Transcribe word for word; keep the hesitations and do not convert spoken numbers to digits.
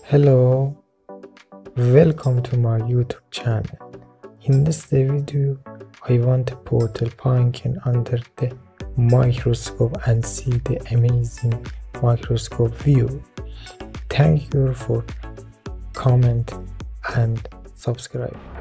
Hello, welcome to my YouTube channel. In this video, I want to put a pumpkin under the microscope and see the amazing microscope view. Thank you for comment and subscribe.